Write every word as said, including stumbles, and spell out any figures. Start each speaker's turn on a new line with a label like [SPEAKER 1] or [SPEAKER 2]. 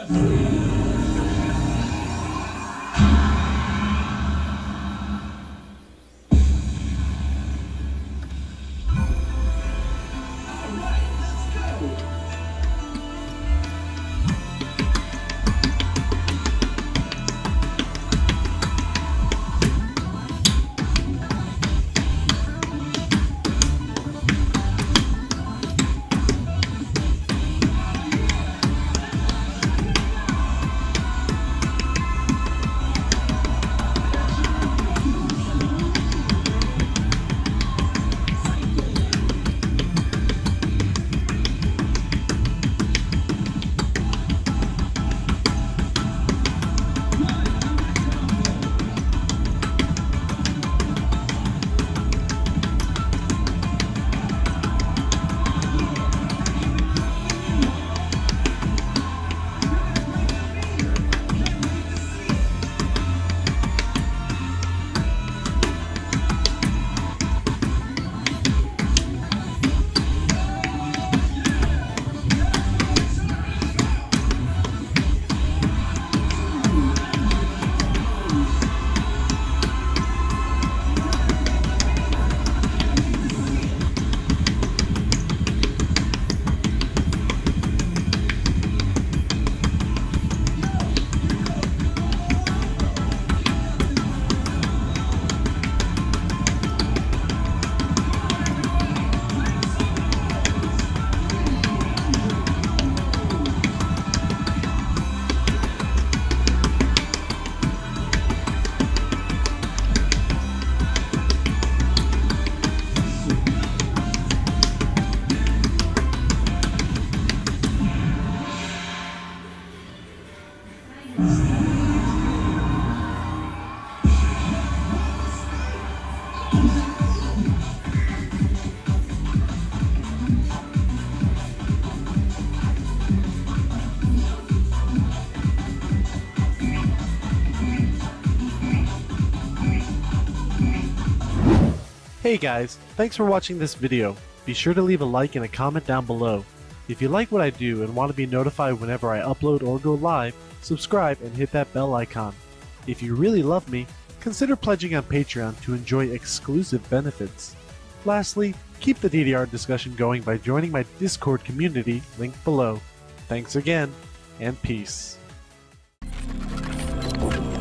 [SPEAKER 1] Hey guys, thanks for watching this video. Be sure to leave a like and a comment down below. If you like what I do and want to be notified whenever I upload or go live, subscribe and hit that bell icon. If you really love me, consider pledging on Patreon to enjoy exclusive benefits. Lastly, keep the D D R discussion going by joining my Discord community linked below. Thanks again, and peace.